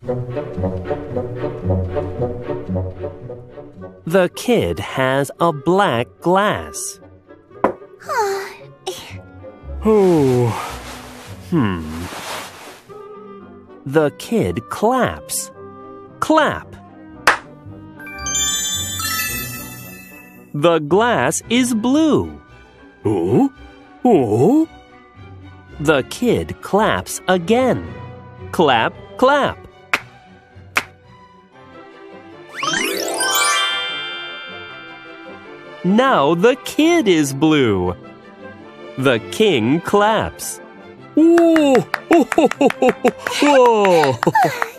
The kid has a black glass. The kid claps. Clap. The glass is blue. The kid claps again. Clap, clap. Now the kid is blue. The king claps. Whoa!